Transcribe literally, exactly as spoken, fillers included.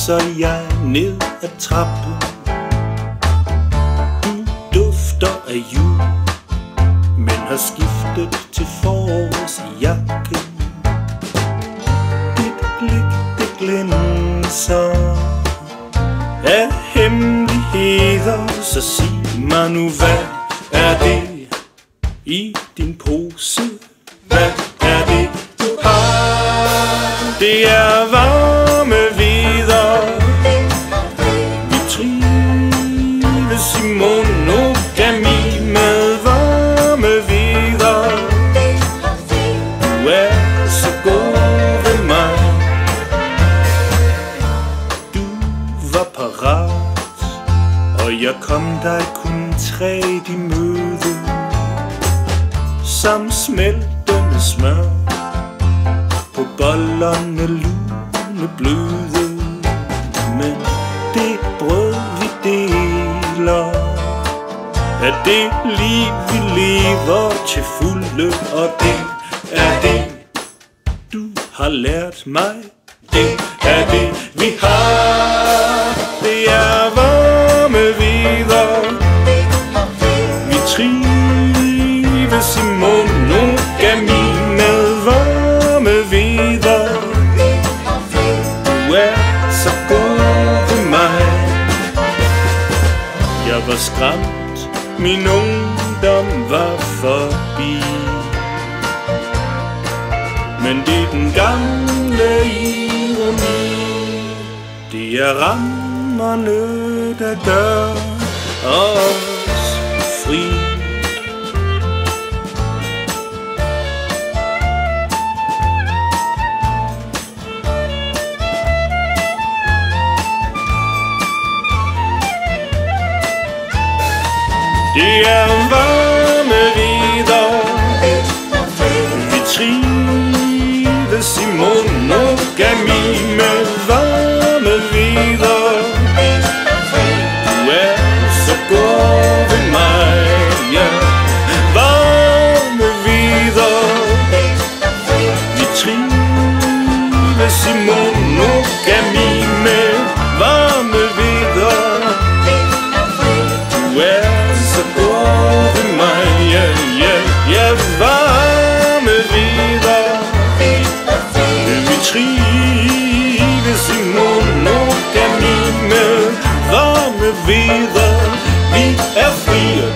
viser jeg ned ad trappen. Du dufter af jul, men har skiftet til forårsjakken. Dit blik, det glinser af hemmeligheder, så sig mig nu, hvad er det i din pose? Hvad er det, du har? Det er varme vidder. Vi trives i monogami med varme vidder. Du er så god ved mig. Du var parat, og jeg kom dig kun træt i møde. Som smeltende smør på bollerne lune bløde. Men det brød vi deler er det liv vi lever til fulde. Og det er det du har lært mig. Det er det vi har. Det er varme vidder. Vi trives i monogami med varme vidder. Du er så god ved mig. Jeg var skræmt, min ungdom var forbi. Men det er den gamle ironi. Det er rammerne, der gør os fri. Det er varme vidder. Vi trives i monogami med varme vidder. Du er så god ved mig, ja. Varme vidder. Vi trives i monogami med varme vidder. Du er så god ved mig, ja, ja, ja. Varme vidder. Vi trives i monogami med varme vidder. Vi er fri.